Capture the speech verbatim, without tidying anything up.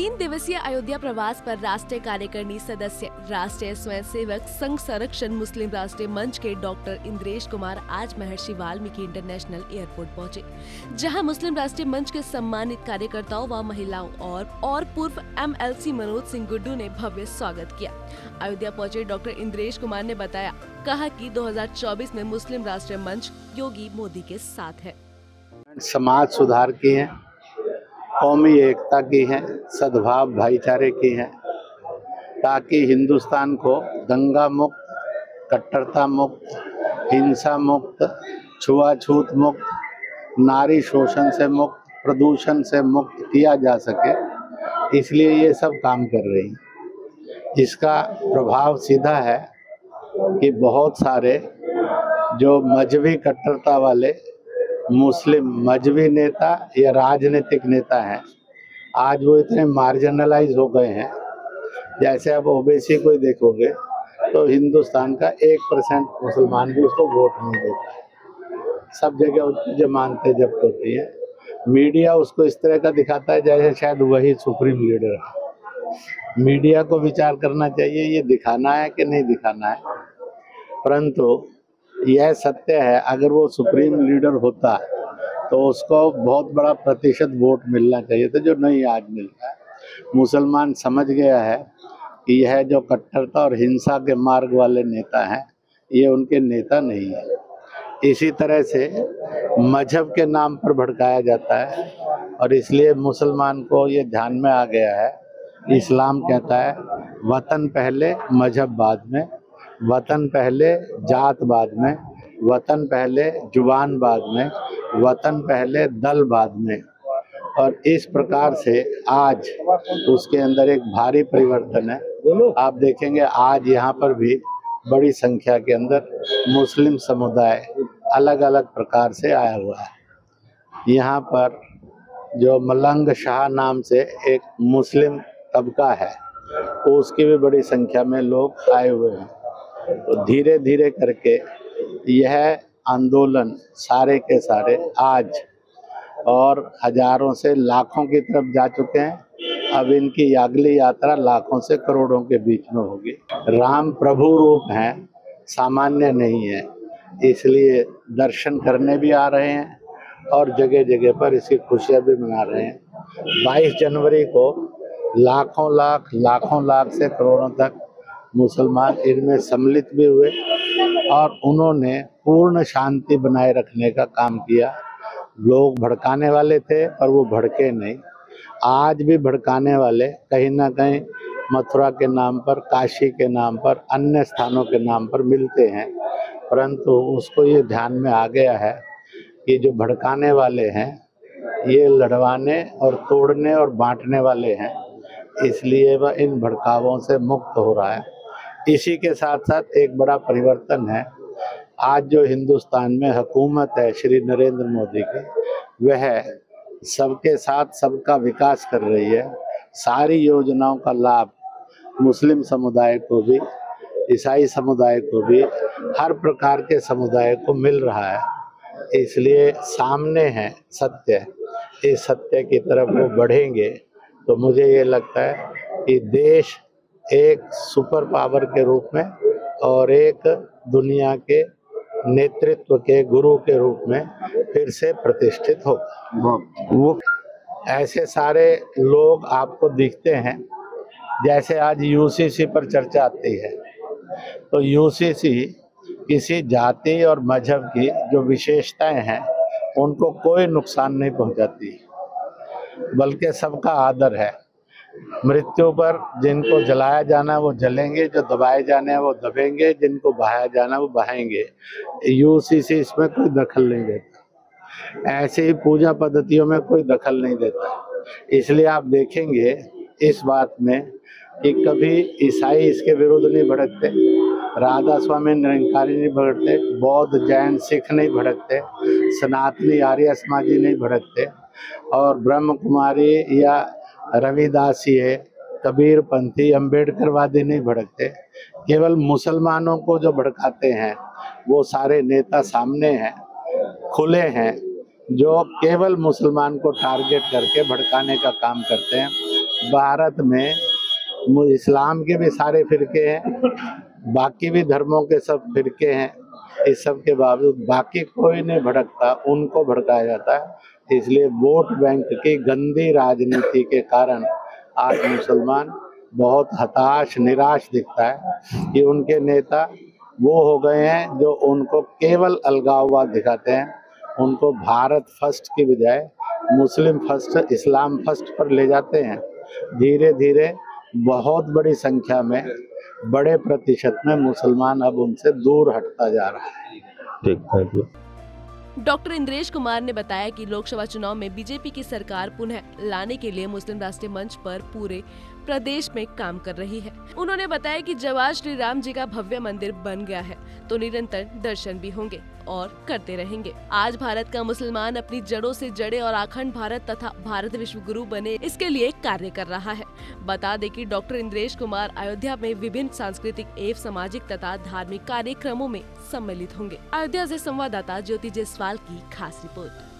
तीन दिवसीय अयोध्या प्रवास पर राष्ट्रीय कार्यकारिणी सदस्य राष्ट्रीय स्वयंसेवक संघ संरक्षण मुस्लिम राष्ट्रीय मंच के डॉक्टर इंद्रेश कुमार आज महर्षि वाल्मीकि इंटरनेशनल एयरपोर्ट पहुंचे, जहां मुस्लिम राष्ट्रीय मंच के सम्मानित कार्यकर्ताओं व महिलाओं और और पूर्व एमएलसी मनोज सिंह गुड्डू ने भव्य स्वागत किया। अयोध्या पहुंचे डॉक्टर इंद्रेश कुमार ने बताया, कहा कि दो हज़ार चौबीस में मुस्लिम राष्ट्रीय मंच योगी मोदी के साथ है। समाज सुधार की है, कौमी एकता की है, सद्भाव भाईचारे की है, ताकि हिंदुस्तान को दंगा मुक्त, कट्टरता मुक्त, हिंसा मुक्त, छुआछूत मुक्त, नारी शोषण से मुक्त, प्रदूषण से मुक्त किया जा सके, इसलिए ये सब काम कर रही है। इसका प्रभाव सीधा है कि बहुत सारे जो मजहबी कट्टरता वाले मुस्लिम मजहबी नेता या राजनीतिक नेता हैं, आज वो इतने मार्जिनलाइज हो गए हैं। जैसे अब ओबीसी को देखोगे तो हिंदुस्तान का एक परसेंट मुसलमान भी उसको वोट नहीं देता है। सब जगह उसकी जमानतें जब्त होती हैं। मीडिया उसको इस तरह का दिखाता है जैसे शायद वही सुप्रीम लीडर है। मीडिया को विचार करना चाहिए, ये दिखाना है कि नहीं दिखाना है। परंतु यह सत्य है, अगर वो सुप्रीम लीडर होता तो उसको बहुत बड़ा प्रतिशत वोट मिलना चाहिए था, जो नहीं आज मिलता है। मुसलमान समझ गया है कि यह जो कट्टरता और हिंसा के मार्ग वाले नेता हैं, ये उनके नेता नहीं है। इसी तरह से मजहब के नाम पर भड़काया जाता है और इसलिए मुसलमान को ये ध्यान में आ गया है। इस्लाम कहता है वतन पहले मजहब बाद में, वतन पहले जात बाद में, वतन पहले जुबान बाद में, वतन पहले दल बाद में। और इस प्रकार से आज उसके अंदर एक भारी परिवर्तन है। आप देखेंगे आज यहाँ पर भी बड़ी संख्या के अंदर मुस्लिम समुदाय अलग अलग प्रकार से आया हुआ है। यहाँ पर जो मलंग शाह नाम से एक मुस्लिम तबका है, उसकी भी बड़ी संख्या में लोग आए हुए हैं। तो धीरे धीरे करके यह आंदोलन सारे के सारे आज और हजारों से लाखों की तरफ जा चुके हैं। अब इनकी अगली यात्रा लाखों से करोड़ों के बीच में होगी। राम प्रभु रूप हैं, सामान्य नहीं है, इसलिए दर्शन करने भी आ रहे हैं और जगह जगह पर इसकी खुशियां भी मना रहे हैं। बाईस जनवरी को लाखों लाख लाखों लाख से करोड़ों तक मुसलमान इनमें सम्मिलित भी हुए और उन्होंने पूर्ण शांति बनाए रखने का काम किया। लोग भड़काने वाले थे पर वो भड़के नहीं। आज भी भड़काने वाले कहीं ना कहीं मथुरा के नाम पर, काशी के नाम पर, अन्य स्थानों के नाम पर मिलते हैं, परंतु उसको ये ध्यान में आ गया है कि जो भड़काने वाले हैं ये लड़वाने और तोड़ने और बांटने वाले हैं, इसलिए वह इन भड़कावों से मुक्त हो रहा है। इसी के साथ साथ एक बड़ा परिवर्तन है। आज जो हिंदुस्तान में हुकूमत है श्री नरेंद्र मोदी की, वह सबके साथ सबका विकास कर रही है। सारी योजनाओं का लाभ मुस्लिम समुदाय को भी, ईसाई समुदाय को भी, हर प्रकार के समुदाय को मिल रहा है। इसलिए सामने है सत्य, इस सत्य की तरफ वो बढ़ेंगे तो मुझे ये लगता है कि देश एक सुपर पावर के रूप में और एक दुनिया के नेतृत्व के गुरु के रूप में फिर से प्रतिष्ठित होगा। वो ऐसे सारे लोग आपको दिखते हैं। जैसे आज यूसीसी पर चर्चा आती है, तो यूसीसी किसी जाति और मजहब की जो विशेषताएं हैं उनको कोई नुकसान नहीं पहुंचाती, बल्कि सबका आदर है। मृत्यु पर जिनको जलाया जाना है वो जलेंगे, जो दबाए जाने हैं वो दबेंगे, जिनको बहाया जाना है वो बहाएंगे। यूसीसी इसमें कोई दखल नहीं देता, ऐसे ही पूजा पद्धतियों में कोई दखल नहीं देता। इसलिए आप देखेंगे इस बात में कि कभी ईसाई इसके विरुद्ध नहीं भड़कते, राधा स्वामी निरंकारी नहीं भड़कते, बौद्ध जैन सिख नहीं भड़कते, सनातनी आर्य समाजी नहीं भड़कते, और ब्रह्म कुमारी या रविदासी है, कबीर पंथी, अम्बेडकरवादी नहीं भड़कते। केवल मुसलमानों को जो भड़काते हैं वो सारे नेता सामने हैं, खुले हैं, जो केवल मुसलमान को टारगेट करके भड़काने का काम करते हैं। भारत में मु- इस्लाम के भी सारे फिरके हैं, बाकी भी धर्मों के सब फिरके हैं। इस सब के बावजूद बाकी कोई नहीं भड़कता, उनको भड़काया जाता है। इसलिए वोट बैंक की गंदी राजनीति के कारण आज मुसलमान बहुत हताश निराश दिखता है कि उनके नेता वो हो गए हैं जो उनको केवल अलगाववाद दिखाते हैं, उनको भारत फर्स्ट की बजाय मुस्लिम फर्स्ट, इस्लाम फर्स्ट पर ले जाते हैं। धीरे धीरे बहुत बड़ी संख्या में, बड़े प्रतिशत में मुसलमान अब उनसे दूर हटता जा रहा है। ठीक, thank you. Doctor Indresh Kumar ने बताया कि लोकसभा चुनाव में बीजेपी की सरकार पुनः लाने के लिए मुस्लिम राष्ट्रीय मंच पर पूरे प्रदेश में काम कर रही है। उन्होंने बताया कि जब आज श्री राम जी का भव्य मंदिर बन गया है तो निरंतर दर्शन भी होंगे और करते रहेंगे। आज भारत का मुसलमान अपनी जड़ों से जड़े और अखंड भारत तथा भारत विश्व गुरु बने, इसके लिए कार्य कर रहा है। बता दें कि डॉक्टर इंद्रेश कुमार अयोध्या में विभिन्न सांस्कृतिक एवं सामाजिक तथा धार्मिक कार्यक्रमों में सम्मिलित होंगे। अयोध्या से संवाददाता ज्योति जायसवाल की खास रिपोर्ट।